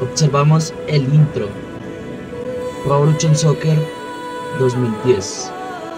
Observamos el intro. Pro Evolution Soccer 2010.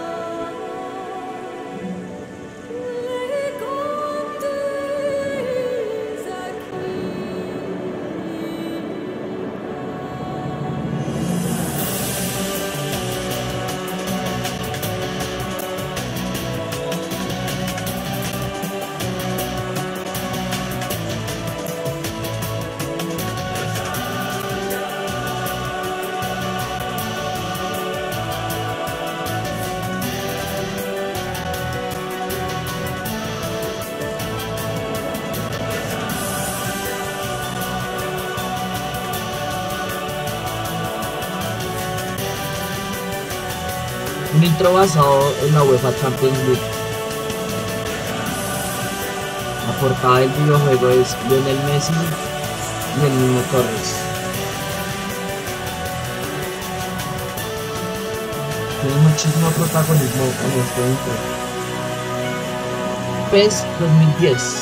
Un intro basado en la UEFA Champions League. La portada del videojuego es Lionel Messi y el Niño Torres. Tiene muchísimo protagonismo en este intro. PES 2010.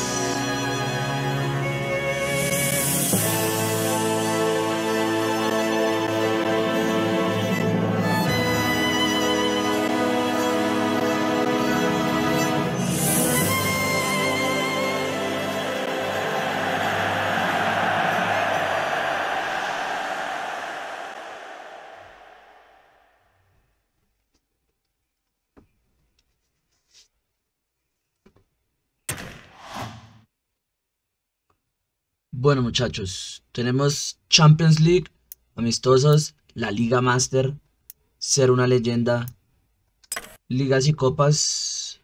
Bueno muchachos, tenemos Champions League, amistosos, la Liga Master, ser una leyenda, ligas y copas,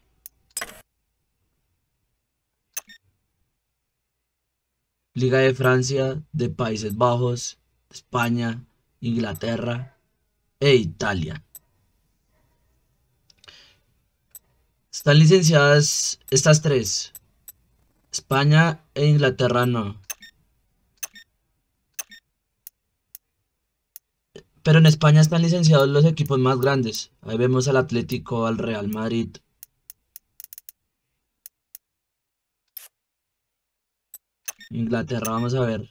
Liga de Francia, de Países Bajos, España, Inglaterra e Italia. Están licenciadas estas tres, España e Inglaterra no. Pero en España están licenciados los equipos más grandes. Ahí vemos al Atlético, al Real Madrid. Inglaterra, vamos a ver.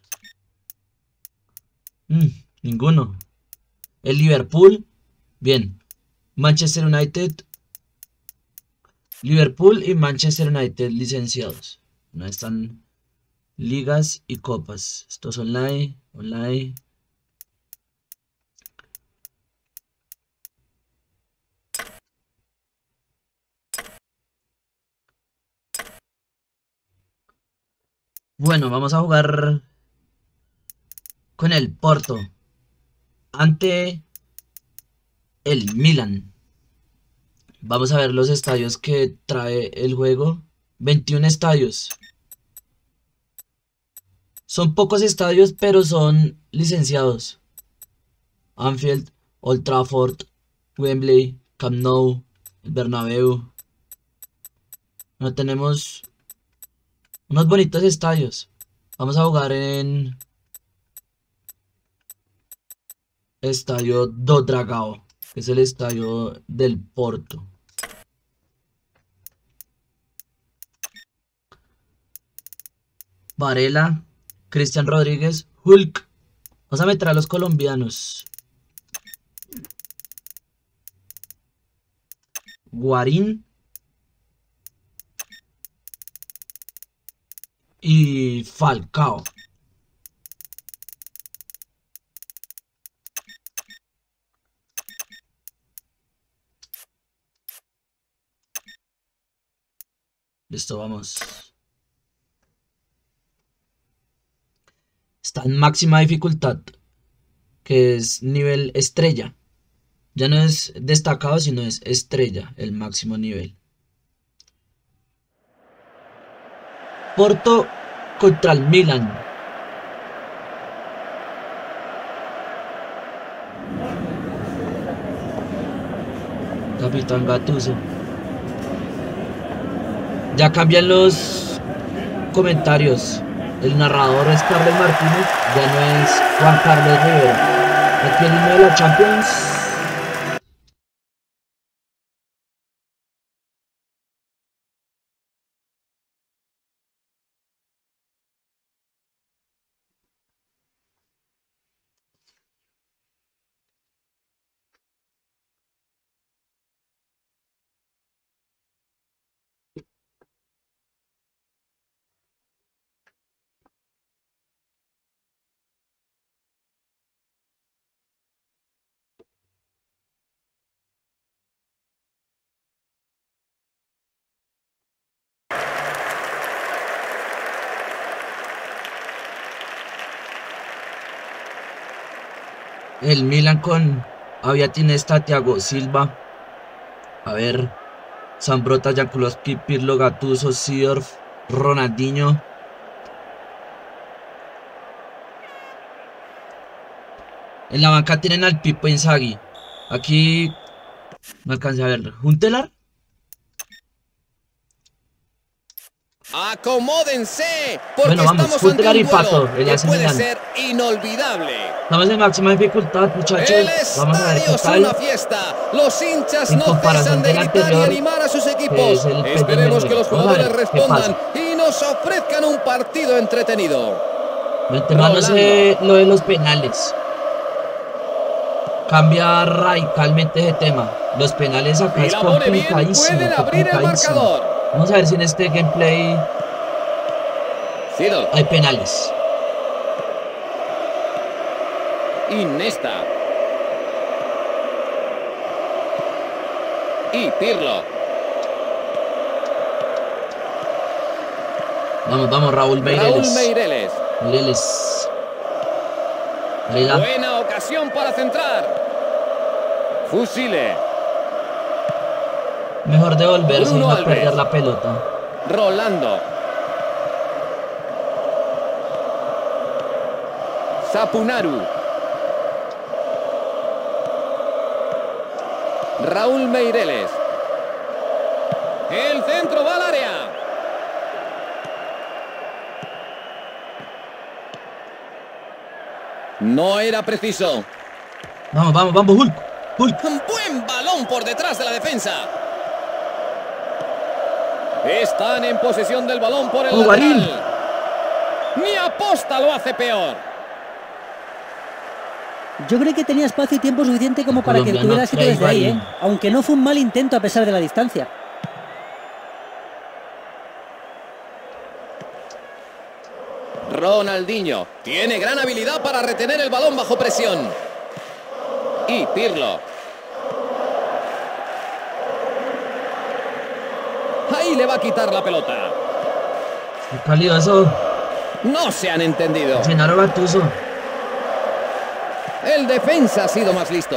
Ninguno. El Liverpool, bien. Manchester United, Liverpool y Manchester United licenciados. No están ligas y copas. Esto es online, online. Bueno, vamos a jugar con el Porto ante el Milan. Vamos a ver los estadios que trae el juego. 21 estadios. Son pocos estadios, pero son licenciados. Anfield, Old Trafford, Wembley, Camp Nou, el Bernabéu. No tenemos unos bonitos estadios. Vamos a jugar en Estadio do Dragao, que es el estadio del Porto. Varela, Cristian Rodríguez, Hulk. Vamos a meter a los colombianos. Guarín y Falcao. Listo, vamos. Está en máxima dificultad, que es nivel estrella. Ya no es destacado, sino es estrella, el máximo nivel. Porto contra el Milan. Capitán Gattuso. Ya cambian los comentarios. El narrador es Carlos Martínez, ya no es Juan Carlos Rivera. Aquí el himno de la Champions. El Milan con Aviatin Esta, Thiago Silva. A ver. Zambrota, Jankulovski, Pirlo, Gattuso, Seedorf, Ronaldinho. En la banca tienen al Pipo Inzaghi. Aquí no alcancé a ver. ¿Juntelar? Acomódense, porque Bueno, vamos, estamos ante Juntelar y un duelo Pato, el que AC puede Milan. ser inolvidable. Estamos en máxima dificultad, El muchachos. Vamos a ver estadio qué es una tal. fiesta. Los hinchas En no comparación cesan de del gritar y anterior, animar a sus que equipos. es el Esperemos que los PSV. Vamos a ver jugadores qué pasa. respondan y nos ofrezcan un partido entretenido. El tema no sé lo de los penales. Cambia radicalmente ese tema. Los penales acá Y es la pone bien, complicadísimo, pueden abrir el complicadísimo. marcador. Vamos a ver si en este gameplay Seedorf, hay penales. Iniesta y Pirlo. Vamos, vamos, Raúl Raúl Meireles. Meireles. Meireles. Varela. Buena ocasión para centrar. Fusile. Mejor devolverse y Bruno no Alves. perder la pelota. Rolando. Sapunaru. Raúl Meireles. El centro va al área. No era preciso. Vamos, vamos, vamos, Hulk. Hulk. Un buen balón por detrás de la defensa. Están en posesión del balón por el Guarín. lateral. Ni aposta lo hace peor. Yo creo que tenía espacio y tiempo suficiente como para que Colombiano tuviera sitio desde ahí, Guarín. aunque no fue un mal intento a pesar de la distancia. Ronaldinho tiene gran habilidad para retener el balón bajo presión. Y Pirlo. Ahí le va a quitar la pelota. Qué cálido eso. No se han entendido. Gennaro Gattuso. El defensa ha sido más listo.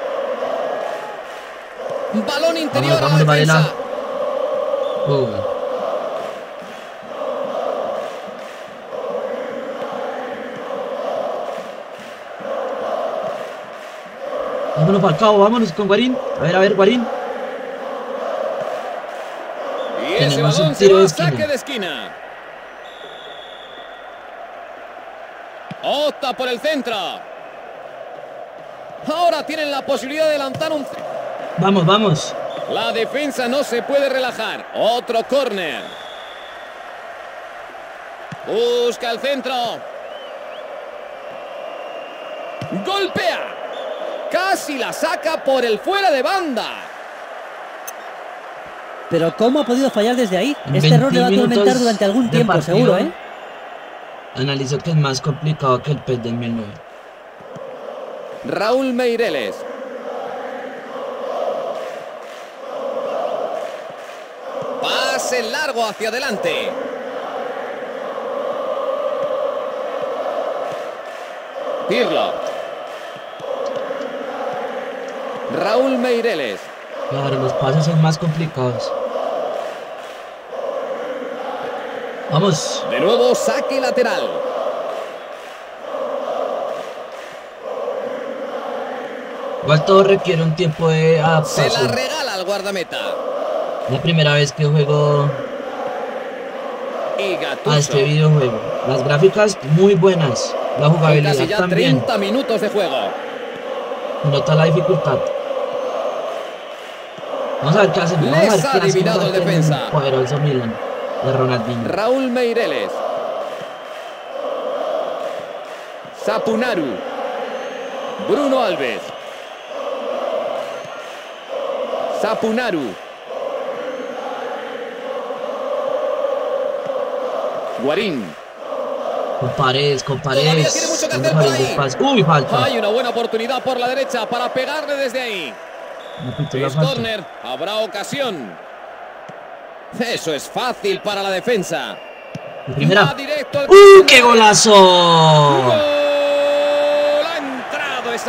Balón interior a la Vámonos, defensa. Varela. Vámonos para el cabo, vámonos con Guarín. A ver, Guarín. Y ese Tenemos balón un se tiro va de a esquina. saque de esquina. Opta por el centro. Ahora tienen la posibilidad de lanzar un... Vamos, vamos. La defensa no se puede relajar. Otro córner. Busca el centro. Golpea. Casi la saca por el fuera de banda. Pero ¿cómo ha podido fallar desde ahí? En Este error le va a 20 atormentar minutos durante algún de tiempo, partido. seguro, ¿eh? Analizo que es más complicado que el PES del 2009. Raúl Meireles. Pase largo hacia adelante. Pirlo. Raúl Meireles. Claro, los pases son más complicados. Vamos. De nuevo saque lateral. Igual todo requiere un tiempo de Se la adaptación. regala al guardameta. La primera vez que juego Y Gattuso. a este videojuego. Las gráficas muy buenas. La Son jugabilidad casi ya también. 30 minutos de juego. Se nota la dificultad. Vamos a ver qué hacen. Vamos a ver Les qué ha hacen adivinado el ante defensa. poderoso Milan de Ronaldinho. Raúl Meireles. Sapunaru. Bruno Alves. Sapunaru. Guarín. Con Paredes, con Todavía Paredes. tiene mucho que Vamos hacer a ver por el ahí. espacio. Uy, falta. Hay una buena oportunidad por la derecha para pegarle desde ahí. Me pitó la Es falta. córner. Habrá ocasión. Eso es fácil para la defensa. La primera. Va directo al... ¡Qué golazo! ¡Gol! Ha entrado esa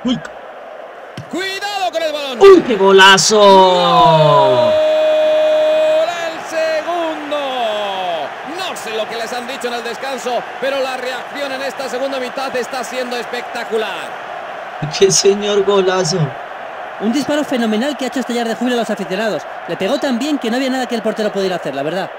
Hulk. ¡Cuidado con el balón! ¡Uy, qué golazo! ¡Gol! ¡El segundo! No sé lo que les han dicho en el descanso, pero la reacción en esta segunda mitad está siendo espectacular. ¡Qué señor golazo! Un disparo fenomenal que ha hecho estallar de júbilo a los aficionados. Le pegó tan bien que no había nada que el portero pudiera hacer, la verdad.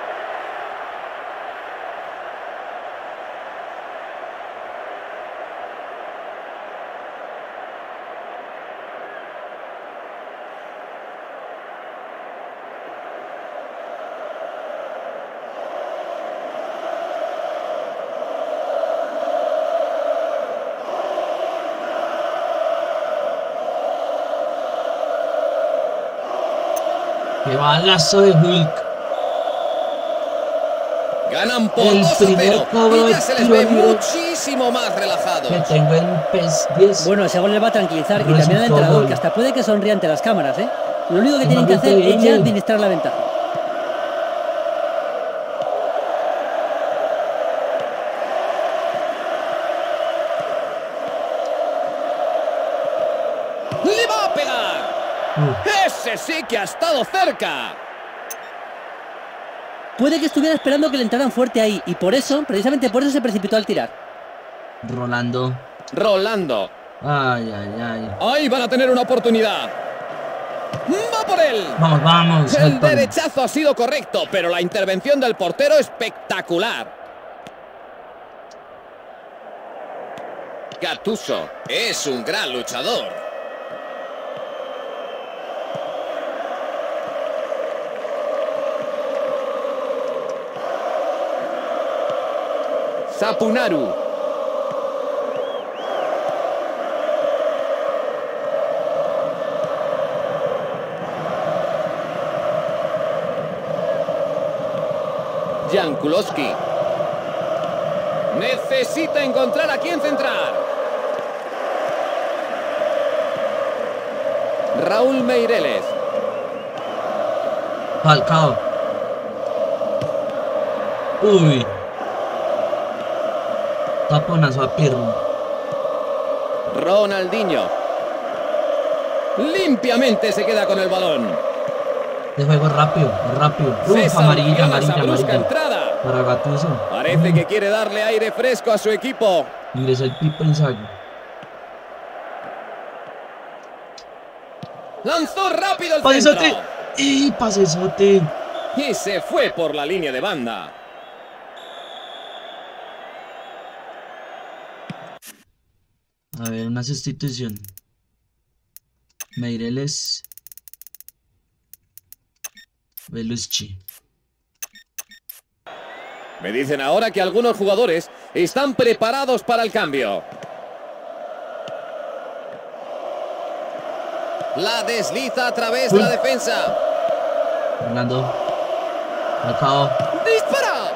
¡Qué balazo de Hulk! Ganan por El 2-0 primer cobro y ya de se les tiro ve libre muchísimo más relajados. que tengo en PES 10. Bueno, ese gol le va a tranquilizar y Resultó también al entrenador, gol. que hasta puede que sonría ante las cámaras, ¿eh? Lo único que Es tienen que hacer es ya increíble. administrar la ventaja. ¡Le va a pegar! ¡Ese sí que ha estado cerca! Puede que estuviera esperando que le entraran fuerte ahí y por eso, precisamente por eso se precipitó al tirar. Rolando. Rolando. Ay, ay, ay. Ahí van a tener una oportunidad. ¡Va por él! Vamos, vamos. El Helton. derechazo ha sido correcto, pero la intervención del portero espectacular. Gattuso es un gran luchador. Sapunaru. Jan Kulowski. Necesita encontrar a quién centrar. Raúl Meireles. Falcao. Uy. Taponazo a Pirlo. Ronaldinho. Limpiamente se queda con el balón. De juego rápido, rápido. Se Amarilla, sanciona esa amarilla, brusca amarilla. entrada. Para Gattuso. Parece que quiere darle aire fresco a su equipo. Ingresa el Pipo Inzaghi. Lanzó rápido el ¡Pasesote! centro. ¡Y pasesote! Y se fue por la línea de banda. A ver, una sustitución. Meireles. Belucci. Me dicen ahora que algunos jugadores están preparados para el cambio. La desliza a través de la defensa. Fernando. Falcao. ¡Dispara!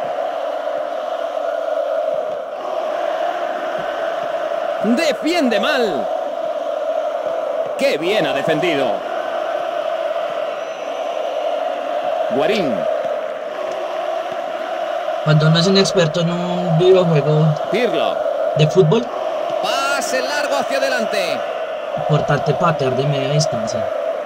Defiende mal. ¡Qué bien ha defendido! Guarín. Cuando uno es un experto en un videojuego Pirlo. de fútbol, Pase largo hacia adelante. importante patear de media distancia.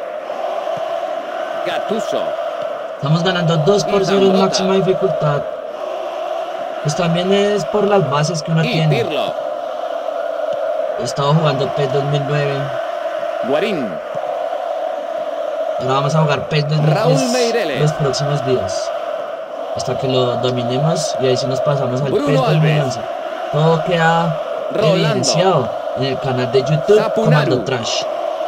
Gattuso. Estamos ganando 2-0 en Zambrotta. máxima dificultad. Pues también es por las bases que uno Y tiene. Pirlo. He estado jugando PES 2009. Guarín. Ahora vamos a jugar PES 2003 Raúl Meireles. los próximos días. Hasta que lo dominemos y ahí sí nos pasamos al Bruno PES Alves. 2011. Todo queda Rolando. evidenciado en el canal de YouTube Sapunaru. Comando Trash.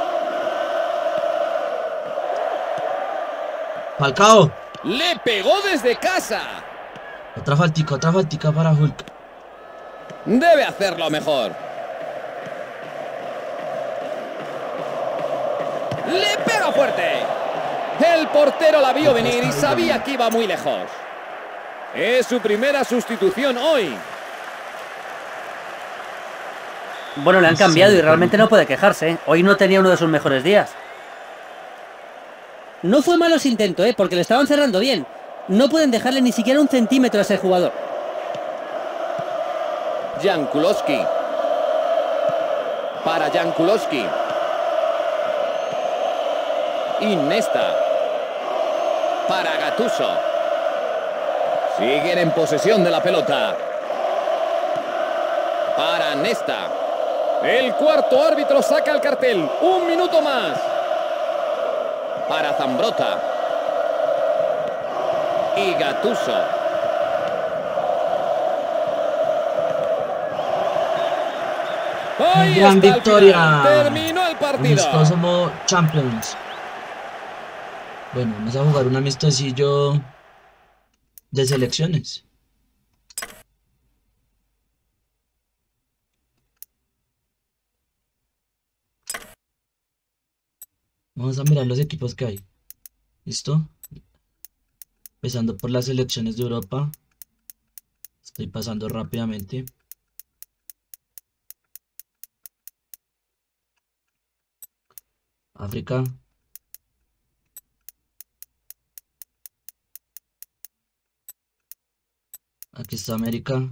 Falcao. Le pegó desde casa. Otra faltica para Hulk. Debe hacerlo mejor. Le pega fuerte. El portero la vio venir y sabía que iba muy lejos. Es su primera sustitución hoy. Bueno, le han cambiado y realmente no puede quejarse, ¿eh? Hoy no tenía uno de sus mejores días. No fue malo ese intento, porque le estaban cerrando bien. No pueden dejarle ni siquiera un centímetro a ese jugador. Jan Kulowski. Para Jan Kulowski. Iniesta. Para Gattuso. Siguen en posesión de la pelota. Para Nesta. El cuarto árbitro saca el cartel. 1 minuto más. Para Zambrotta. Y Gattuso. Ahí Gran está el victoria. final. Terminó el partido. Amistoso Champions. Bueno, vamos a jugar un amistosillo de selecciones. Vamos a mirar los equipos que hay. ¿Listo? Empezando por las selecciones de Europa. Estoy pasando rápidamente. África. Aquí está América.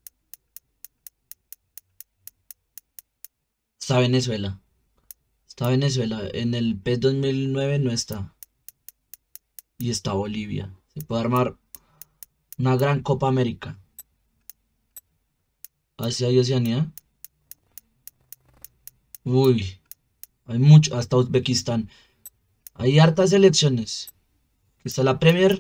Está Venezuela. Está Venezuela. En el PES 2009 no está. Y está Bolivia. Se puede armar una gran Copa América. Asia y Oceanía. Uy. Hay mucho. Hasta Uzbekistán. Hay hartas selecciones. Aquí está la Premier.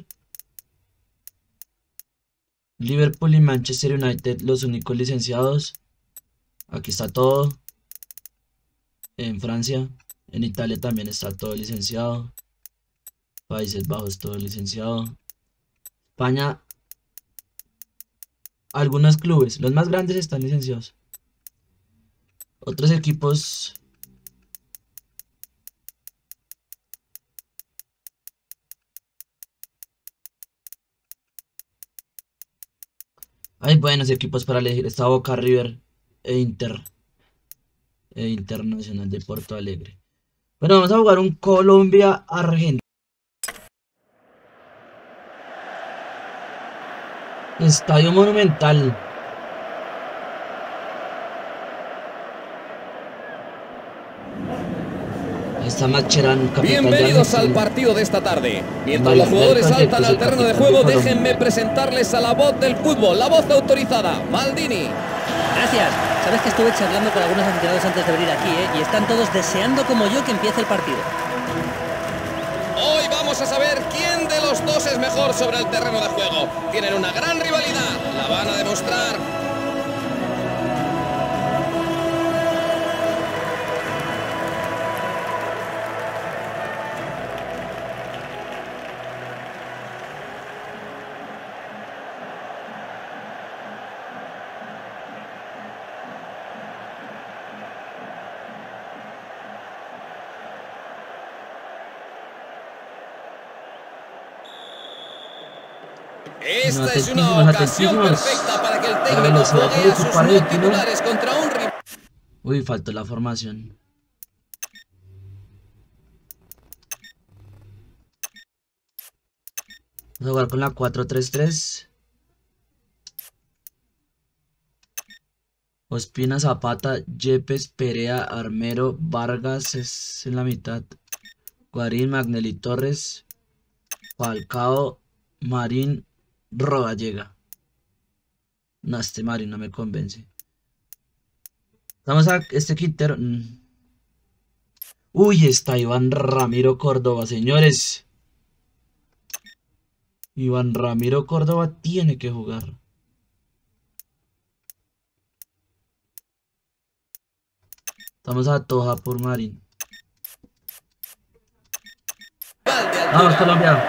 Liverpool y Manchester United, los únicos licenciados. Aquí está todo. En Francia, en Italia también está todo licenciado. Países Bajos, todo licenciado. España, algunos clubes, los más grandes están licenciados. Otros equipos. Hay buenos equipos para elegir. Está Boca, River e Internacional de Porto Alegre. Bueno, vamos a jugar un Colombia-Argentina. Estadio Monumental. Ahí está Mascherano, capitán. Bienvenidos al partido de esta tarde. Mientras los jugadores saltan al terreno de juego, déjenme presentarles a la voz del fútbol, la voz autorizada, Maldini. Gracias. Sabes que estuve charlando con algunos aficionados antes de venir aquí, ¿eh? Y están todos deseando como yo que empiece el partido. Hoy vamos a saber quién de los dos es mejor sobre el terreno de juego. Tienen una gran rivalidad, la van a demostrar. Esta es una ocasión perfecta para que el técnico juegue a sus no titulares contra un rival. Uy, faltó la formación. Vamos a jugar con la 4-3-3. Ospina, Zapata, Yepes, Perea, Armero, Vargas es en la mitad. Guarín, Magnelli, Torres, Falcao, Marín, Rodallega. No, este Marín no me convence. Vamos a este Quintero. Uy, está Iván Ramiro Córdoba, señores. Iván Ramiro Córdoba tiene que jugar. Vamos a Toja por Marín. Vamos, Colombia.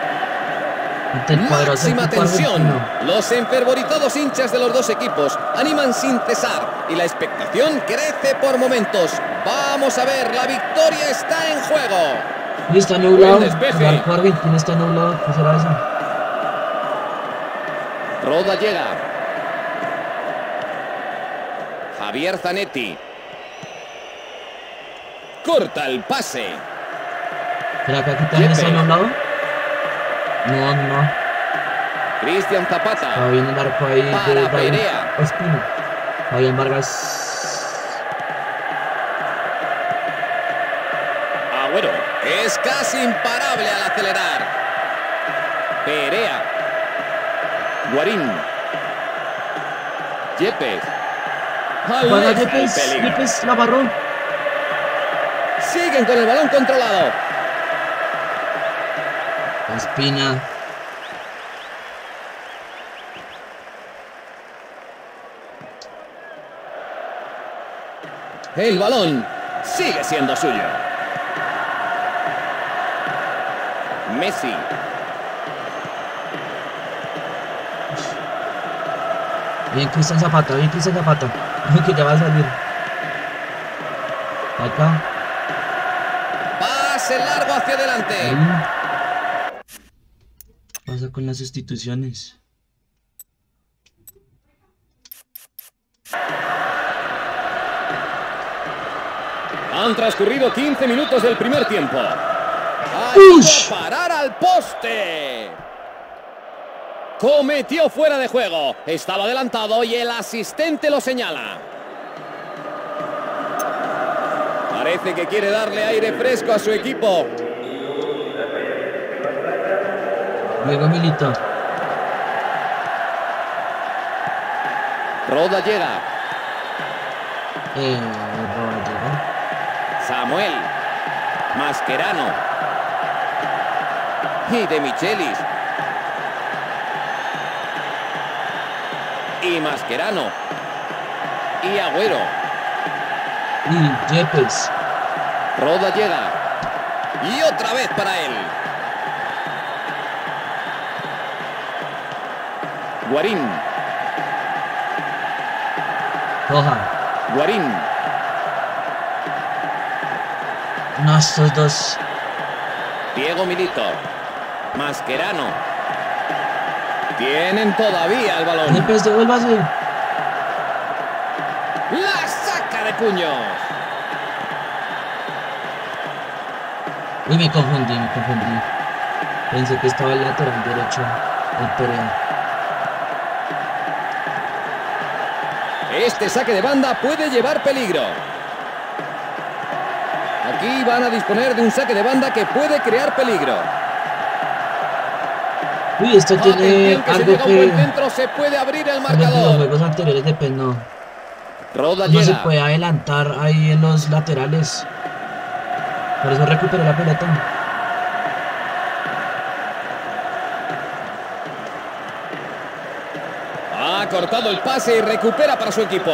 Máxima tensión. Los enfervorizados hinchas de los dos equipos animan sin cesar y la expectación crece por momentos. Vamos a ver, la victoria está en juego. Y está nublado. El arco argentino está nublado. ¿Qué será eso? Rodallega. Javier Zanetti. Corta el pase. ¿Será que aquí también está nublado? No. Cristian Zapata. Está bien el arco ahí para Perea. Espino. Fabián Vargas. Es casi imparable al acelerar. Perea. Guarín. Yepes. Juega Aleja el Yepes. peligro. Yepes la agarró. Siguen con el balón controlado. Espina. El balón sigue siendo suyo. Messi. Bien Cristian Zapata, bien Cristian Zapata. Que ya va a salir. Acá. Pase largo hacia adelante. Ahí. Pasa con las sustituciones. Han transcurrido 15 minutos del primer tiempo. ¡Ush! Parar al poste. Cometió fuera de juego. Estaba adelantado y el asistente lo señala. Parece que quiere darle aire fresco a su equipo. Luego Milito. Roda llega. Roda llega. Samuel. Mascherano. Y De Michelis. Y Mascherano. Y Agüero. Y Yepes. Roda llega. Y otra vez para él. Guarín. Roja. Guarín. No, estos dos. Diego Milito. Mascherano. Tienen todavía el balón. Yepes, devuélvase. La saca de puños. Uy, me confundí. Pensé que estaba el lateral derecho. El Perea. Este saque de banda puede llevar peligro. Aquí van a disponer de un saque de banda que puede crear peligro. Uy, esto tiene Atención, que si algo llega un buen que... centro se puede abrir el Como en los marcador. juegos anteriores de PES no. Roda No se llega. puede adelantar ahí en los laterales. Por eso recuperó la pelota. Ha cortado el pase y recupera para su equipo.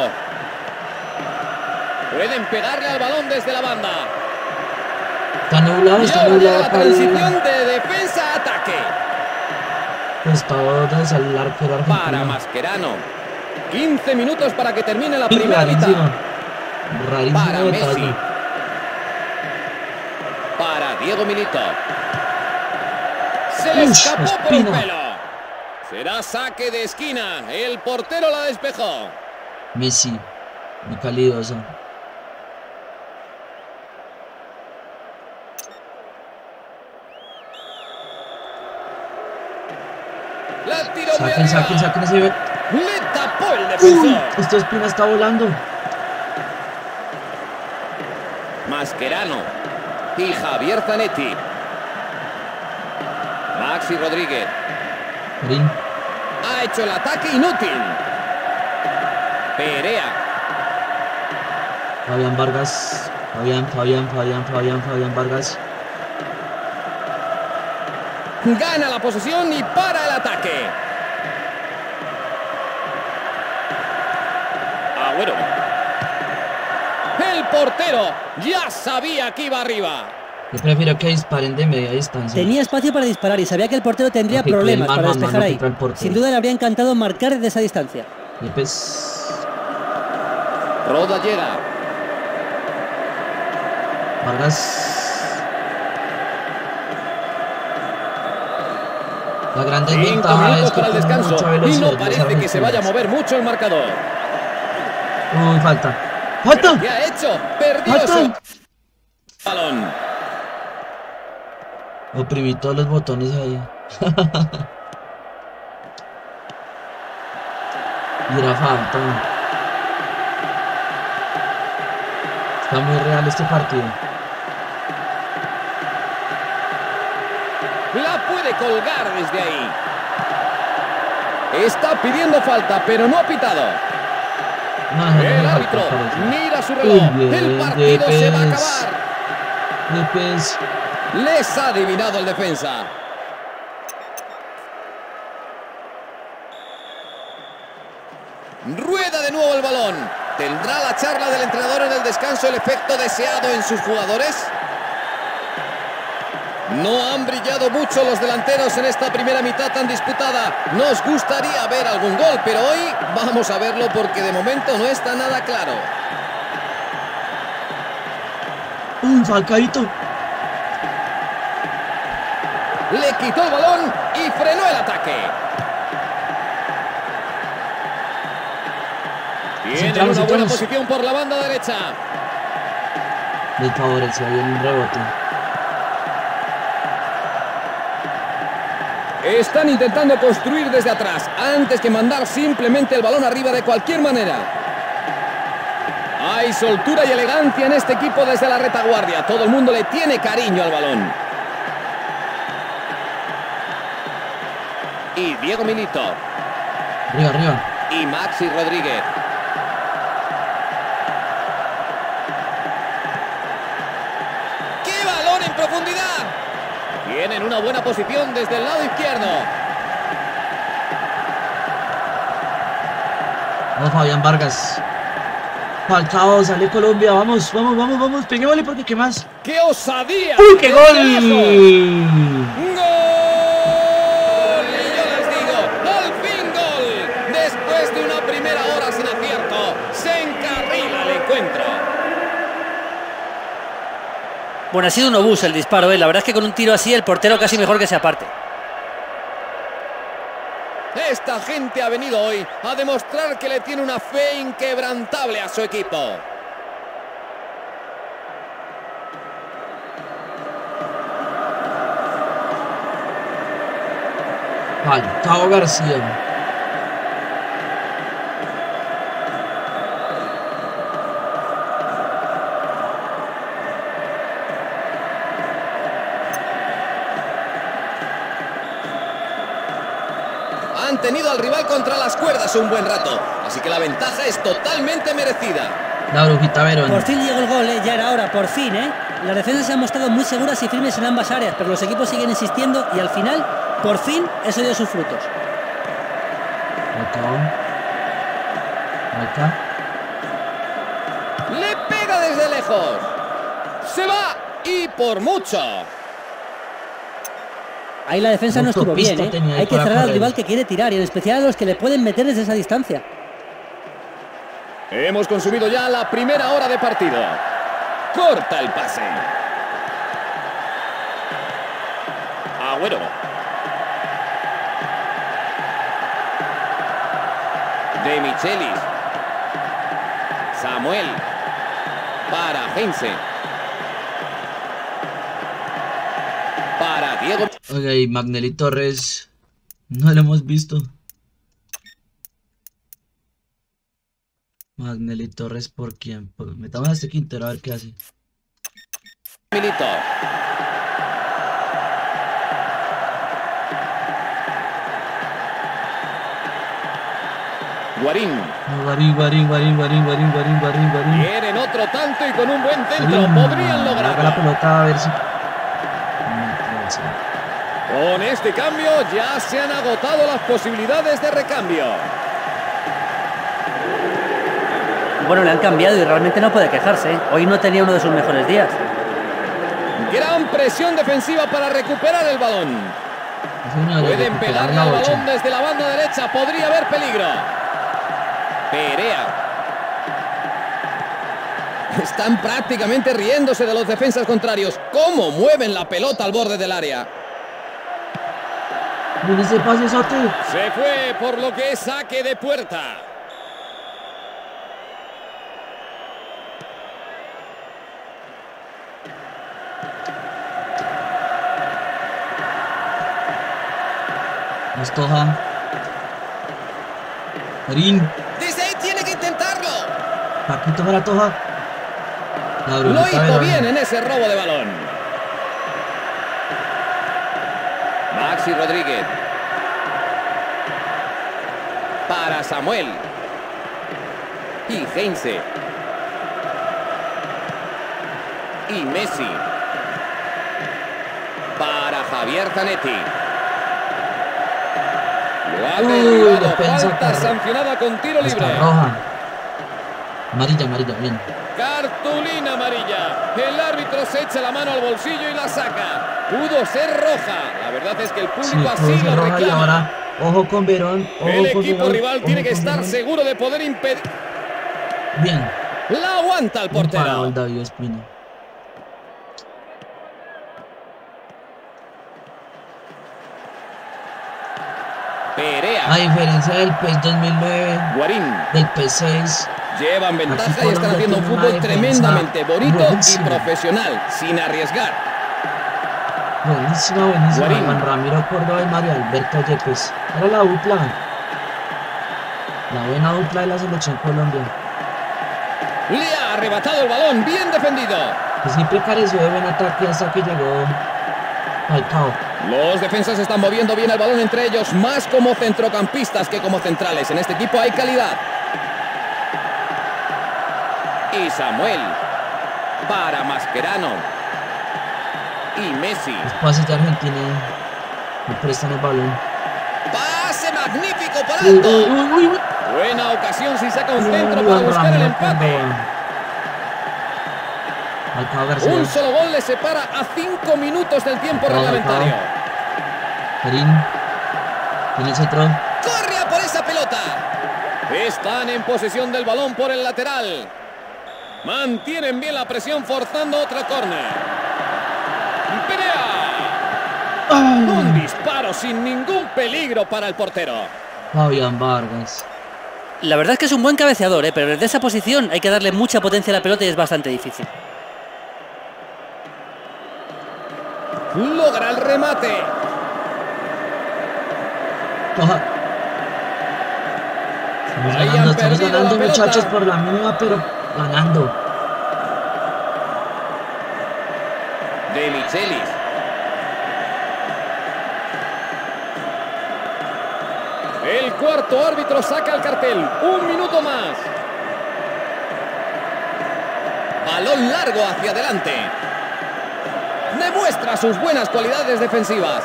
Pueden pegarle al balón desde la banda. Está nublado, Y está ahora llega nublado la para el... transición de defensa a ataque. Estado de salir el arquero argentino. Para Mascherano. 15 minutos para que termine la Sí, primera mitad. rarísimo. Rarísimo Para detalle. Messi. Para Diego Milito. Se le Ush, escapó por un Espina. pelo. Será saque de esquina. El portero la despejó. Messi, muy calidoso. La tiró muy Saquen, arriba. saquen ese... Le tapó el ¡Uy! defensor. Esta Espina está volando. Mascherano. Y Javier Zanetti. Maxi Rodríguez. Marín. Ha hecho el ataque inútil. Perea. Fabián Vargas. Fabián Vargas. Gana la posesión y para el ataque. Agüero. El portero ya sabía que iba arriba. Yo prefiero que disparen de media distancia. Tenía espacio para disparar y sabía que el portero tendría Porque problemas cree el para mano a despejar mano ahí. contra el portero. Sin duda le habría encantado marcar desde esa distancia. Yepes. Roda llega. Vargas. La gran 5 desventaja minutos es que para el tiene descanso. mucha Y velocidad no los parece que se vaya a argentinos. mover mucho el marcador. Uy, falta. ¡Falta! ¿Qué ha hecho? Perdió ¡Falta! ese balón. Oprimí todos los botones ahí. Y era falta. Está muy real este partido. La puede colgar desde ahí. Está pidiendo falta, pero no ha pitado. El árbitro mira su reloj. El partido se va a acabar. Les ha adivinado el defensa. Rueda de nuevo el balón. ¿Tendrá la charla del entrenador en el descanso el efecto deseado en sus jugadores? No han brillado mucho los delanteros en esta primera mitad tan disputada. Nos gustaría ver algún gol, pero hoy vamos a verlo porque de momento no está nada claro. Un Falcaito. Le quitó el balón y frenó el ataque. Tienen una buena posición por la banda derecha. Les favoreció ahí un rebote. Están intentando construir desde atrás, antes que mandar simplemente el balón arriba de cualquier manera. Hay soltura y elegancia en este equipo desde la retaguardia. Todo el mundo le tiene cariño al balón. Y Diego Milito. Arriba, arriba. Y Maxi Rodríguez. ¡Qué balón en profundidad! Tienen una buena posición desde el lado izquierdo. Vamos, Fabián Vargas. Falcao, sale Colombia. Vamos, vamos, vamos, vamos. Peguémosle porque qué más. ¡Qué osadía! ¡Uy, qué gol! ¡Gol! Y yo les digo, al fin gol. Después de una primera hora sin acierto, se encarrila el encuentro. Bueno, ha sido un obús el disparo, ¿eh? La verdad es que con un tiro así el portero casi mejor que se aparte. Esta gente ha venido hoy a demostrar que le tiene una fe inquebrantable a su equipo. Falcao García. Han tenido al rival contra las cuerdas un buen rato, así que la ventaja es totalmente merecida. La Brujita Verón. Por fin llegó el gol, ¿eh? Ya era hora, por fin, ¿eh? Las defensas se han mostrado muy seguras y firmes en ambas áreas, pero los equipos siguen insistiendo y al final, por fin, eso dio sus frutos. Acá. Le pega desde lejos. Se va y por mucho. Ahí la defensa no estuvo bien, ¿eh? Hay que cerrar al rival que quiere tirar y en especial a los que le pueden meter desde esa distancia. Hemos consumido ya la primera hora de partido. Corta el pase. Agüero. De Michelis. Samuel. Para Heinze. Para Diego. Ok, Magnelli Torres. No lo hemos visto. Magnelli Torres, ¿por quién? Metamos a este Quintero a ver qué hace. Milito. Guarín. No, Guarín. Quieren otro tanto y con un buen centro podrían Haga la lograrlo. pelota a ver si... Con este cambio ya se han agotado las posibilidades de recambio. Bueno, le han cambiado y realmente no puede quejarse, ¿eh? Hoy no tenía uno de sus mejores días. Gran presión defensiva para recuperar el balón. Pueden pegarle al balón desde la banda derecha. Podría haber peligro. Perea. Están prácticamente riéndose de los defensas contrarios. ¿Cómo mueven la pelota al borde del área? Mira ese pase, Sote. Se fue por lo que es saque de puerta. Mostoja. Marín. Desde ahí tiene que intentarlo. Paquito para Toja. Lo hizo bien en ese robo de balón. Maxi Rodríguez. Para Samuel. Y Heinze. Y Messi. Para Javier Zanetti. Lo ha derribado. Falta sancionada con tiro libre. Está roja. Amarilla, bien. Cartulina amarilla. El árbitro se echa la mano al bolsillo y la saca. Pudo ser roja. La verdad es que el público así lo reclama. Y ahora, ojo con Verón. El equipo rival tiene que estar seguro de poder impedir. Bien. La aguanta el portero. David Ospina. Perea. A diferencia del PES 2009, Guarín. del PES 6. Llevan ventaja y están haciendo un fútbol tremendamente bonito y profesional, sin arriesgar. Buenísima. Juan Ramiro Córdoba y Mario Alberto Yepes. Era la dupla. La buena dupla de la selección Colombia. Le ha arrebatado el balón, bien defendido. Que siempre careció de buen ataque hasta que llegó Falcao. Los defensas están moviendo bien el balón entre ellos, más como centrocampistas que como centrales. En este equipo hay calidad. Y Samuel. Para Mascherano. Y Messi. Los pases de Argentina no prestan el balón. Pase magnífico para alto. Buena ocasión si saca un centro para buscar el empate. Un solo gol le separa a 5 minutos del tiempo reglamentario. Karim. Tiene el centro. Corre a por esa pelota. Están en posesión del balón por el lateral. Mantienen bien la presión forzando otra córner. Perea. Un disparo sin ningún peligro para el portero. Fabián Vargas. La verdad es que es un buen cabeceador, pero desde esa posición hay que darle mucha potencia a la pelota y es bastante difícil. Logra el remate. Estamos ganando muchachos, por la mínima, pero ganando. De Michelis. El cuarto árbitro saca el cartel. 1 minuto más. Balón largo hacia adelante. Demuestra sus buenas cualidades defensivas.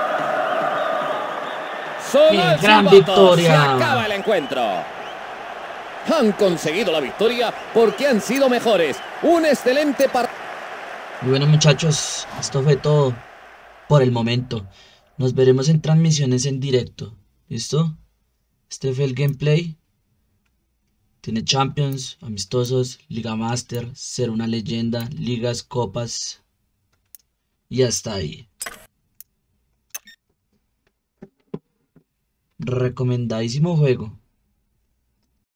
Sonal gran silbato. victoria. Se acaba el encuentro. Han conseguido la victoria porque han sido mejores. Un excelente partido. Y bueno, muchachos, esto fue todo por el momento. Nos veremos en transmisiones en directo. ¿Listo? Este fue el gameplay. Tiene Champions, amistosos, Liga Master, ser una leyenda, ligas, copas. Y hasta ahí. Recomendadísimo juego.